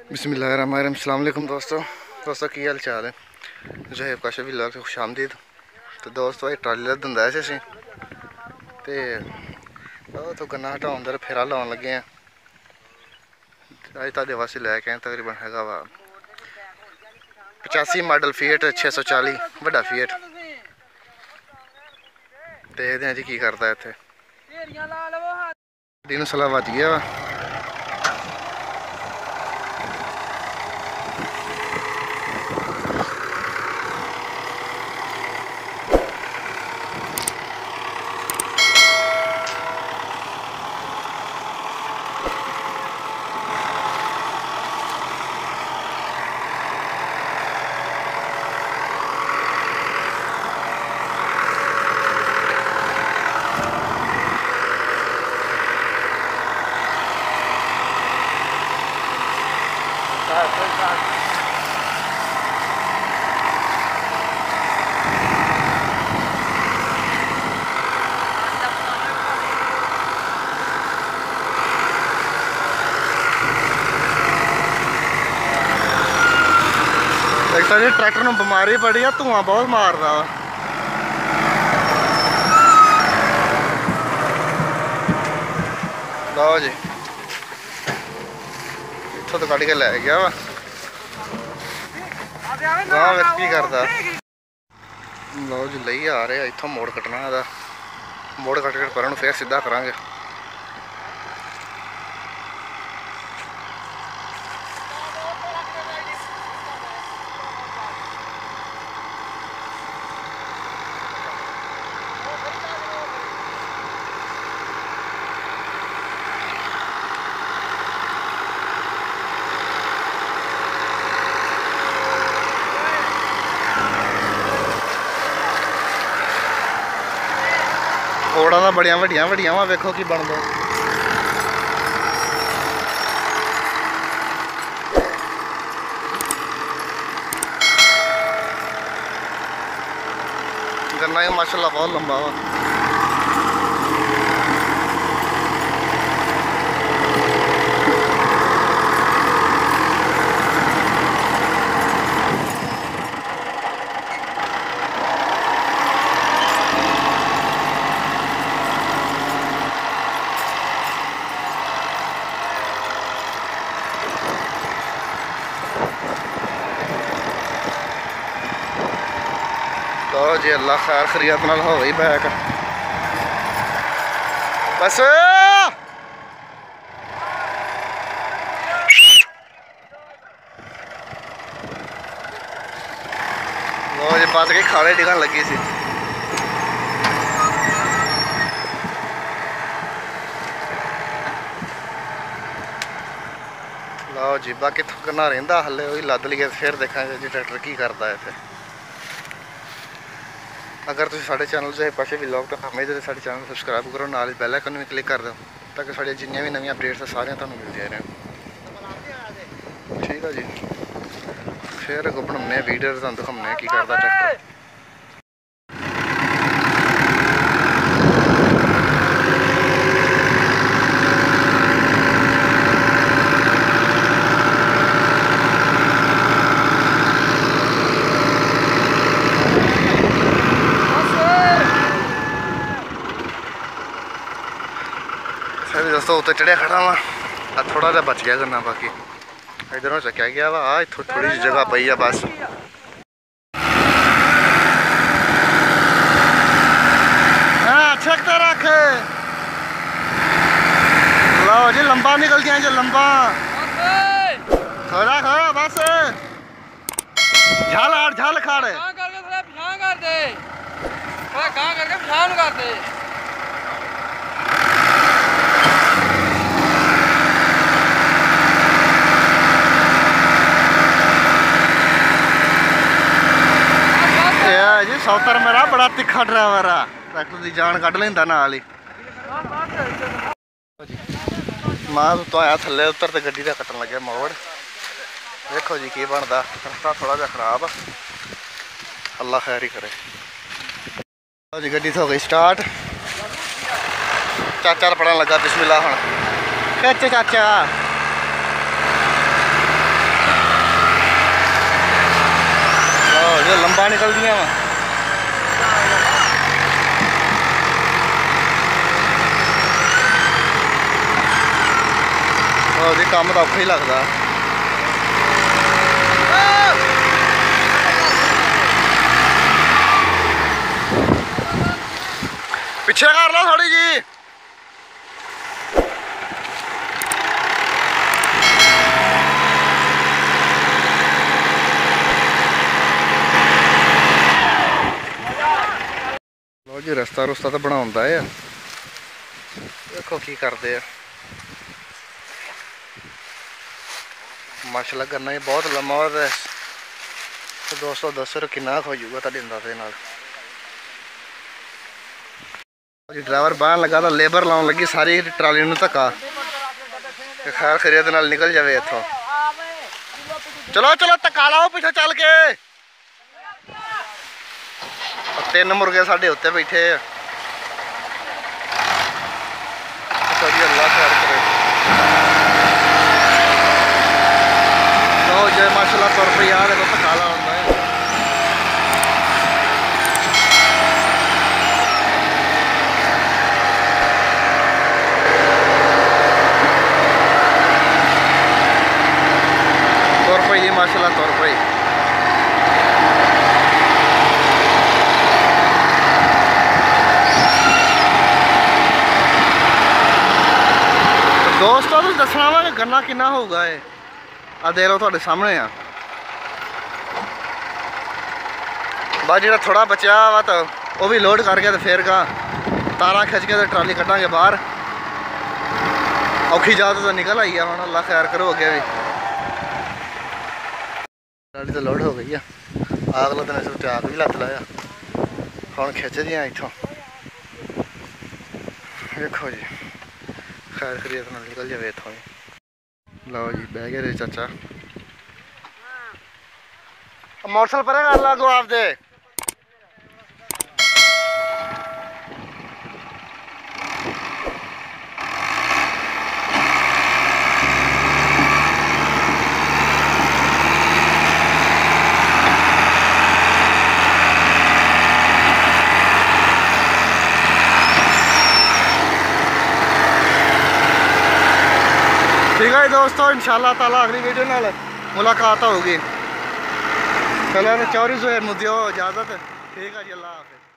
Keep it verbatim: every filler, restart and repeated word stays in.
बिस्मिल्लाहिर्रहमानिर्रहीम। अस्सलाम वालेकुम दोस्तों दोस्तों की हाल चाल है। जो है काशा भी लग खुश आमदीद। तो दोस्तों एक ट्राली का धंधा है असी तो गन्ना हटाने का फेरा लाने लगे हैं। अज तुहाडे वास्ते लैके आए तकरीबन हैगा वा पचासी मॉडल फीट छे सौ चाली वड्डा फीट। देखते हैं जी की करता है इत्थे। दिन सला बच गया वा। एक तो जी ट्रैक्टर में बीमारी पड़ी है, धुआं बहुत मार रहा है। लो जी इतों तो कट के लै गया वा गाँव की करता। लो जी लई आ रहे इतों मोड़ कटना है, मोड़ कट के पर फिर सीधा करांगे। ओड़ा तो बड़िया वड्डिया वड्डिया वा, वेखो की बनदा। गन्ना ही माशाल्लाह बहुत लंबा वा। तो जी अल्लाह खैर खरीत नाल हो गई बैक बस। लो जी बस के खाने डिगन लगी सी। लो जी बाकी थकना रहिंदा हले वही लद लीए फिर देखांगे जी ट्रैक्टर की करता है इत्थे। अगर तुम साढ़े चैनल से पासे भी लोग तो हमें तो साढ़े चैनल सबसक्राइब करो, नाल बेल आइकन भी क्लिक कर दो ताकि साढ़े जिन्नियां भी नवी अपडेट्स है सारियां तुहानूं मिलदियां रहन। ठीक है जी फिर अगों बनाने वीडियो तुहानूं दिखाने की करदा ट्रैक्टर। दोस्तों उत्ते चढ़िया खड़ा वा, थोड़ा जहा बच गया करना, बाकी इधरों चक्या गया वा। आ इत्थों थोड़ी जी जगह पई है बस। हाँ छकते रख। लो जी लंबा निकल गया जी लंबा। खड़ा खड़ा बस झाल आड़ झाल खाड़ कर दे करके कर दे। जी सौतर मेरा बड़ा तिखा ड्राइवर है, ट्रैक्टर की जान कढ़ लेंदा नाल ही। मां तो आया थल्ले उतर ते गड्डी दा कट्टन लगे मोड़। देखो जी की बनदा, रास्ता थोड़ा जहा खराब, अल्लाह खैर ही करे। जी गड्डी हो गई स्टार्ट, चाचा पढ़न लगा बिस्मिल्लाह हुण खिच चाचा। पंपा निकल दिया वा और जी काम तो औखा ही लगता। पीछे कर लो थोड़ी जी। लो जी रस्ता रुस्ता तो बनाता है, देखो की करते हैं। माशाल्लाह करना ही बहुत लम्मा और तो दोस्तों दसो किन्ना हो जाऊगा तुहाडे अंदाजे नाल। ड्राइवर बाहर लगा तो लेबर लाउन लगी सारी ट्राली नूं धक्का। खैर खैरियत नाल निकल जाए इत्थों। चलो चलो धक्का लाओ पिछे चल के। तीन मुर्गे साढ़े उत्ते बैठे है। अल्लाह खैर करे। तो जय माशाल्लाह तुर पई आ देखो धक्का लाउंदा है। तुर पई माशाल्लाह तुर पई। दोस्तों तो दसना वा कि गन्ना किन्ना होगा है। आ देख लो थोड़े सामने आ बस जो थोड़ा बचा वा तो वह भी लोड करके तो फिर का तारा खिंच के तो ट्राली कटांगे बाहर। औखी जात तो निकल आई है हम। अल्लाह खैर करो अगे भी। ट्राली तो लोड हो गई है। अगला दिन इस चाक भी लत लाया हम खिंचते हैं इतों। देखो जी खैर खरीत ना निकल जाए इतों। लो जी बह गए चाचा। मोटरसाइकिल परे कर ला गो आप दे। ठीक है दोस्तों इंशाल्लाह ताला अगली वीडियो नाल मुलाकात होगी। चलो चौरी सुहेर मुझे इजाज़त। ठीक है जी अल्लाह हाफिज़।